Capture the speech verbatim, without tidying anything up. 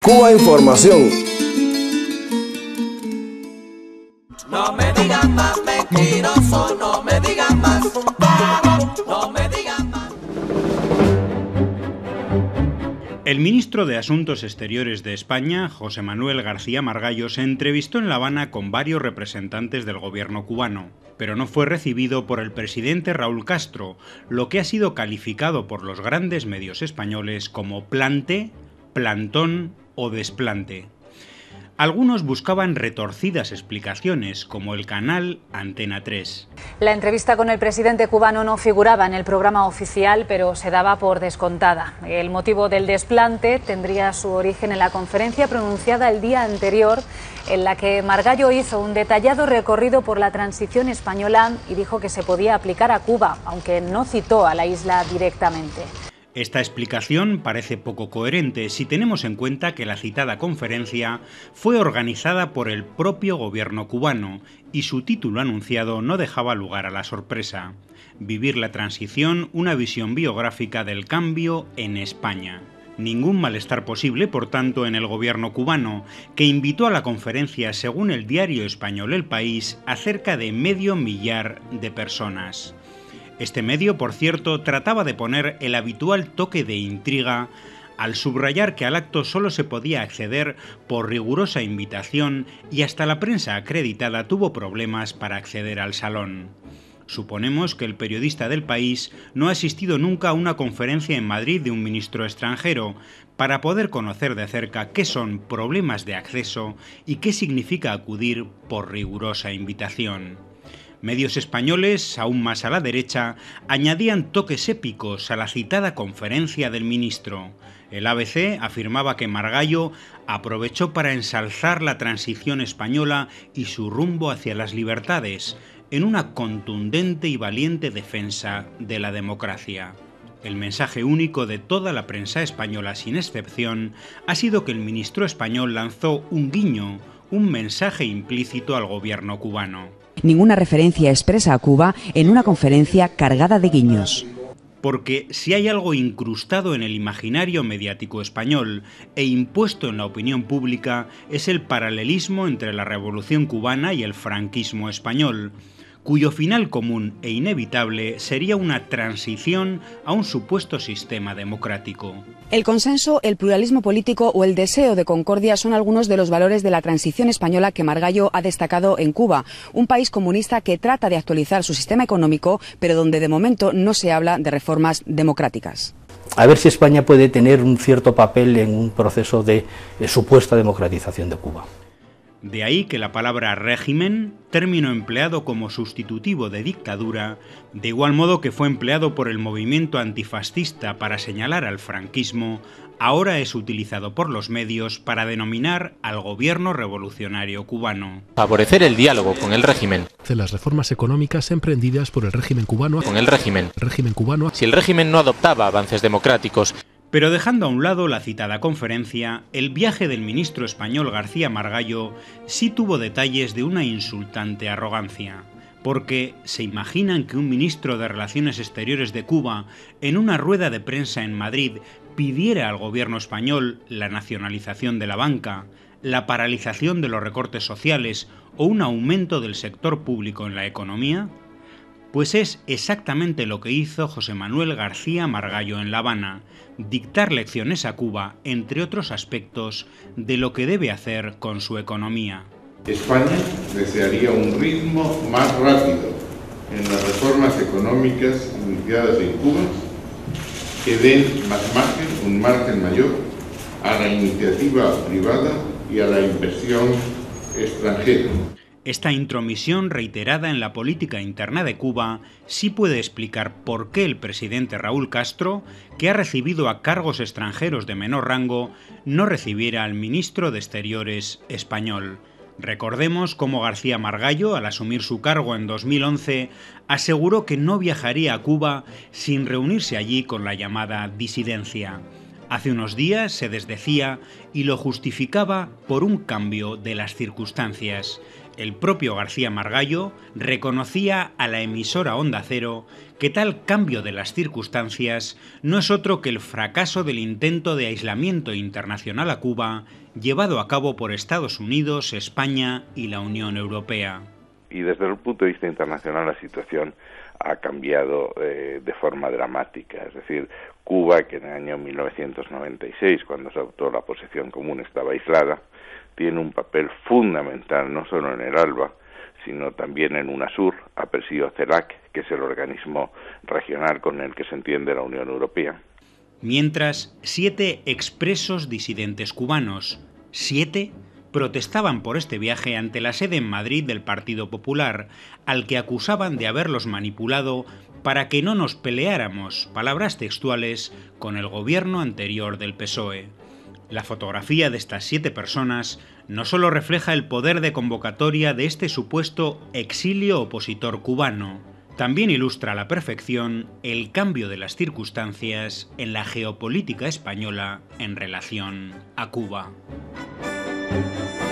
Cuba Información. No me digan más mentiroso, no me digan más, no me digan más. El ministro de Asuntos Exteriores de España, José Manuel García Margallo, se entrevistó en La Habana con varios representantes del gobierno cubano, pero no fue recibido por el presidente Raúl Castro, lo que ha sido calificado por los grandes medios españoles como plante, plantón o desplante. Algunos buscaban retorcidas explicaciones, como el canal Antena tres. La entrevista con el presidente cubano no figuraba en el programa oficial, pero se daba por descontada. El motivo del desplante tendría su origen en la conferencia pronunciada el día anterior, en la que Margallo hizo un detallado recorrido por la transición española y dijo que se podía aplicar a Cuba, aunque no citó a la isla directamente. Esta explicación parece poco coherente si tenemos en cuenta que la citada conferencia fue organizada por el propio gobierno cubano y su título anunciado no dejaba lugar a la sorpresa: Vivir la transición, una visión biográfica del cambio en España. Ningún malestar posible, por tanto, en el gobierno cubano, que invitó a la conferencia, según el diario español El País, a cerca de medio millar de personas. Este medio, por cierto, trataba de poner el habitual toque de intriga al subrayar que al acto solo se podía acceder por rigurosa invitación y hasta la prensa acreditada tuvo problemas para acceder al salón. Suponemos que el periodista del País no ha asistido nunca a una conferencia en Madrid de un ministro extranjero para poder conocer de cerca qué son problemas de acceso y qué significa acudir por rigurosa invitación. Medios españoles, aún más a la derecha, añadían toques épicos a la citada conferencia del ministro. El A B C afirmaba que Margallo aprovechó para ensalzar la transición española y su rumbo hacia las libertades, en una contundente y valiente defensa de la democracia. El mensaje único de toda la prensa española, sin excepción, ha sido que el ministro español lanzó un guiño, un mensaje implícito al gobierno cubano. Ninguna referencia expresa a Cuba en una conferencia cargada de guiños. Porque si hay algo incrustado en el imaginario mediático español e impuesto en la opinión pública es el paralelismo entre la Revolución cubana y el franquismo español, cuyo final común e inevitable sería una transición a un supuesto sistema democrático. El consenso, el pluralismo político o el deseo de concordia son algunos de los valores de la transición española que Margallo ha destacado en Cuba, un país comunista que trata de actualizar su sistema económico, pero donde de momento no se habla de reformas democráticas. A ver si España puede tener un cierto papel en un proceso de, de supuesta democratización de Cuba. De ahí que la palabra régimen, término empleado como sustitutivo de dictadura, de igual modo que fue empleado por el movimiento antifascista para señalar al franquismo, ahora es utilizado por los medios para denominar al gobierno revolucionario cubano. Favorecer el diálogo con el régimen. De las reformas económicas emprendidas por el régimen cubano. Con el régimen. régimen cubano. Si el régimen no adoptaba avances democráticos. Pero dejando a un lado la citada conferencia, el viaje del ministro español García Margallo sí tuvo detalles de una insultante arrogancia, porque ¿se imaginan que un ministro de Relaciones Exteriores de Cuba, en una rueda de prensa en Madrid, pidiera al gobierno español la nacionalización de la banca, la paralización de los recortes sociales o un aumento del sector público en la economía? Pues es exactamente lo que hizo José Manuel García Margallo en La Habana, dictar lecciones a Cuba, entre otros aspectos, de lo que debe hacer con su economía. España desearía un ritmo más rápido en las reformas económicas iniciadas en Cuba, que den más margen, un margen mayor, a la iniciativa privada y a la inversión extranjera. Esta intromisión reiterada en la política interna de Cuba sí puede explicar por qué el presidente Raúl Castro, que ha recibido a cargos extranjeros de menor rango, no recibiera al ministro de Exteriores español. Recordemos cómo García Margallo, al asumir su cargo en dos mil once, aseguró que no viajaría a Cuba sin reunirse allí con la llamada disidencia. Hace unos días se desdecía y lo justificaba por un cambio de las circunstancias. El propio García Margallo reconocía a la emisora Onda Cero que tal cambio de las circunstancias no es otro que el fracaso del intento de aislamiento internacional a Cuba llevado a cabo por Estados Unidos, España y la Unión Europea. Y desde el punto de vista internacional la situación ha cambiado eh, de forma dramática. Es decir, Cuba, que en el año mil novecientos noventa y seis, cuando se adoptó la Posición Común, estaba aislada, tiene un papel fundamental no solo en el ALBA, sino también en UNASUR, ha presidido CELAC, que es el organismo regional con el que se entiende la Unión Europea. Mientras, siete expresos disidentes cubanos, siete, protestaban por este viaje ante la sede en Madrid del Partido Popular, al que acusaban de haberlos manipulado para que no nos peleáramos, palabras textuales, con el gobierno anterior del P S O E. La fotografía de estas siete personas no solo refleja el poder de convocatoria de este supuesto exilio opositor cubano, también ilustra a la perfección el cambio de las circunstancias en la geopolítica española en relación a Cuba.